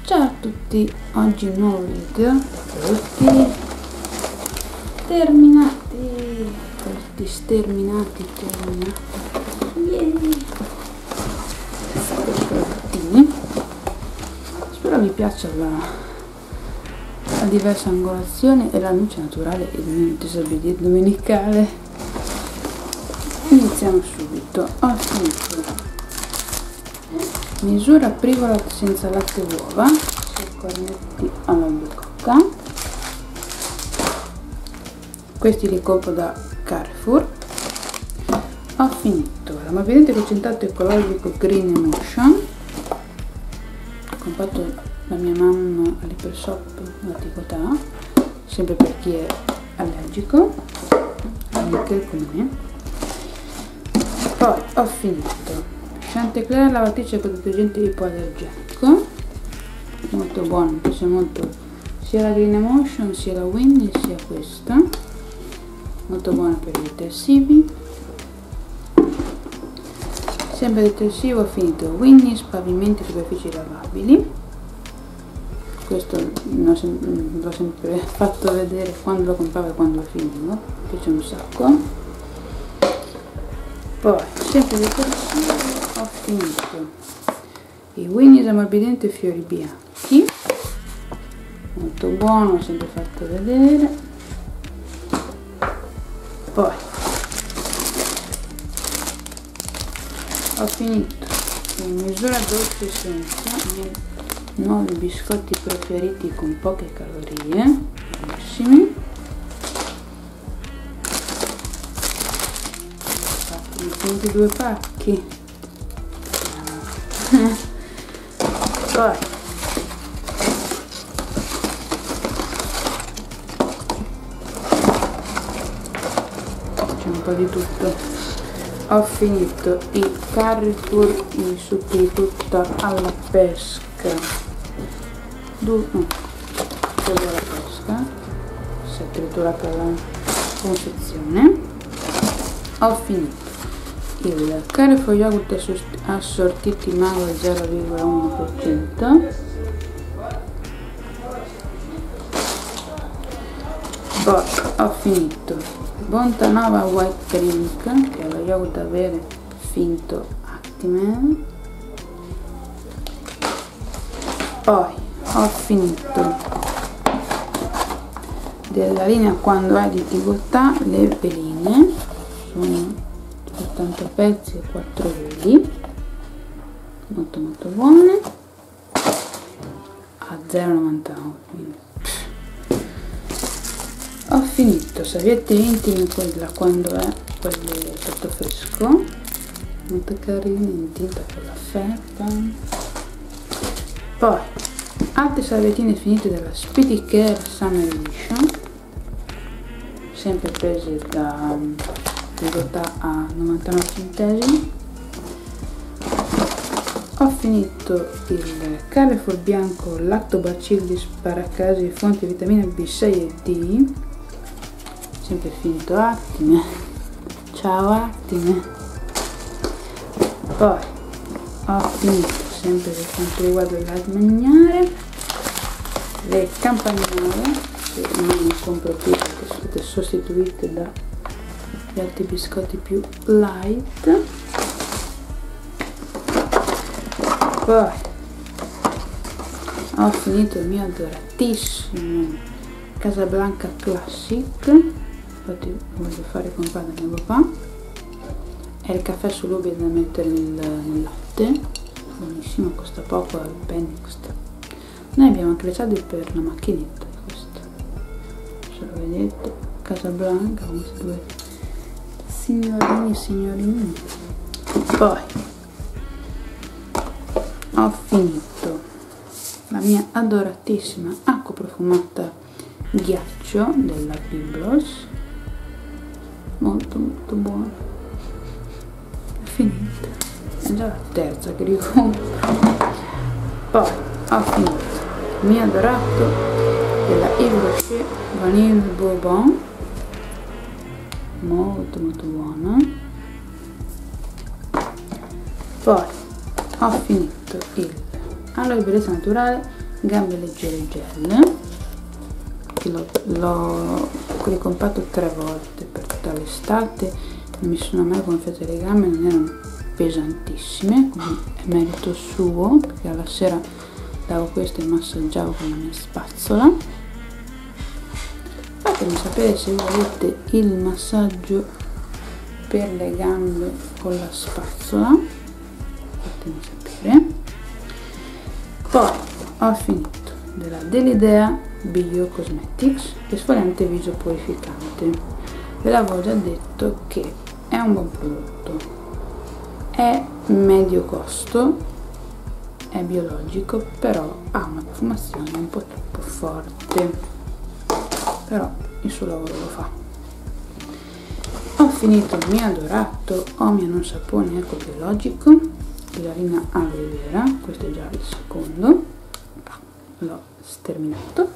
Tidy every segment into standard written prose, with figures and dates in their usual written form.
Ciao a tutti, oggi un nuovo video, prodotti terminati, prodottini. Spero vi piaccia la diversa angolazione e la luce naturale e il mio disabile domenicale. Iniziamo subito. Ho finito misura privola senza latte e uova, 6 cornetti all'albicocca. Questi li compro da Carrefour. Ho finito l'ammorbidente concentrato ecologico Green Emotion, comprato da mia mamma all'Ipershop Antiquità, sempre per chi è allergico, anche come me. Poi ho finito Chanticleer lavatrice con detergente ipoallergenico, molto buono, mi piace molto sia la Green Emotion sia la Winnie sia questa, molto buona per i detersivi. Sempre detersivo ho finito Winnie pavimenti e superfici lavabili, questo l'ho sempre fatto vedere quando lo compravo e quando lo finivo, mi piace un sacco. Poi sempre detersivo ho finito i Winnie ammorbidente fiori bianchi, molto buono, ho sempre fatto vedere. Poi ho finito in misura dolce senza i miei nuovi biscotti preferiti con poche calorie, buonissimi. Ho finito 2 pacchi. Poi c'è un po' di tutto. Ho finito i Carrefour, i succhi di frutta alla pesca, quello alla pesca, si è triturata la confezione. Ho finito il Carrefour yogurt assortiti mago al 0,1%. Poi ho finito Bontà Nova White Drink, che è lo yogurt da bere finto Actimel. Poi ho finito della linea Quando hai difficoltà le veline, sono 80 pezzi e 4 veli, molto buone, a 0,99. Ho finito salviette intime, quella quando è quelle sotto fresco, molto carine, in tinta con la felpa. Poi altre salviettine finite della Speedy Care Summer Edition, sempre prese da ridotta a 99 centesimi. Ho finito il Carrefour bianco Lactobacillus Paracasi fonte di vitamina B6 e D, sempre finito Attime, ciao Attime. Poi ho finito, sempre per quanto riguarda il mangiare, le campagnole, che non ne compro più perché sono state sostituite da gli altri biscotti più light. Poi ho finito il mio adoratissimo Casablanca Classic, infatti voglio fare comprare da mio papà, è il caffè solubile da mettere nel latte, buonissimo, costa poco, al penny costa. Noi abbiamo anche le cialde per la macchinetta, questo se lo vedete, Casablanca con questi 2 signorini e signorini. Poi ho finito la mia adoratissima acqua profumata ghiaccio della Biblos, molto buona. È finita, è già la terza che ricompro. Poi ho finito il mio adorato della Yves Rocher Vanille Bourbon, molto buona. Poi ho finito il Aloe Bellezza Naturale gambe leggere gel, che l'ho ricompato 3 volte per tutta l'estate, non mi sono mai gonfiate le gambe, non erano pesantissime, quindi è merito suo, perché alla sera davo questo e massaggiavo con la mia spazzola. Fatemi sapere se volete il massaggio per le gambe con la spazzola, fatemi sapere. Poi ho finito della Delidea Bio Cosmetics esfoliante viso purificante. Ve l'avevo già detto che è un buon prodotto, è medio costo, è biologico, però ha una profumazione un po' troppo forte, però il suo lavoro lo fa. Ho finito il mio adorato Omia non sapone eco biologico, Hilarina aloe vera, questo è già il secondo, l'ho sterminato.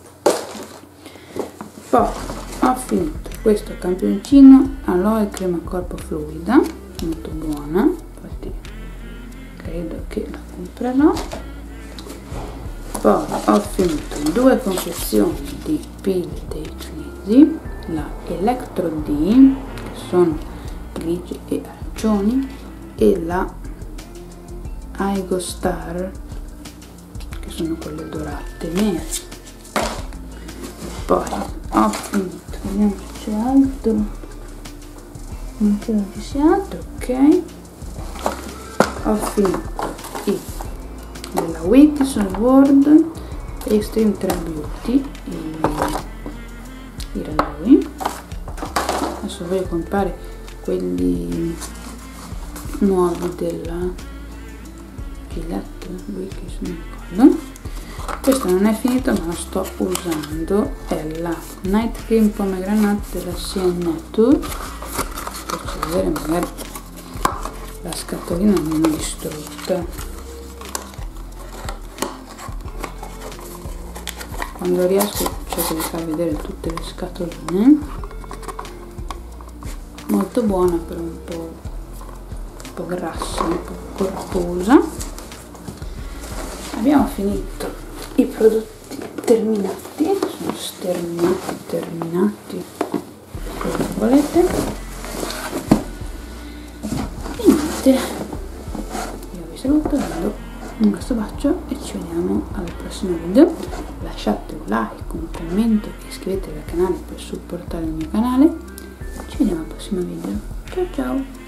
Poi ho finito questo campioncino aloe crema corpo fluida, molto buona, infatti credo che la comprerò. Poi ho finito 2 confezioni di pile dei cinesi, la Electro D, che sono grigie e arancioni, e la Aigo Star, che sono quelle dorate nere. Poi ho finito, vediamo se c'è altro, non credo ci sia altro, ok. Ho finito della Wikison World Extreme 3 Beauty, i radoi. Adesso voglio comprare quelli nuovi della Gillette Wikison, non ricordo. Questo non è finito, ma lo sto usando, è la Night Cream Pomegranate della CN Nature. Faccio vedere, magari la scatolina non è distrutta. Quando riesco cerco di far vedere tutte le scatoline. Molto buona, però un po' grassa, un po' corposa. Abbiamo finito i prodotti terminati, sono terminati, come volete. E niente, io vi saluto, vi do un grosso bacio e ci vediamo al prossimo video. Lasciate un like, un commento e iscrivetevi al canale per supportare il mio canale. Ci vediamo al prossimo video. Ciao ciao!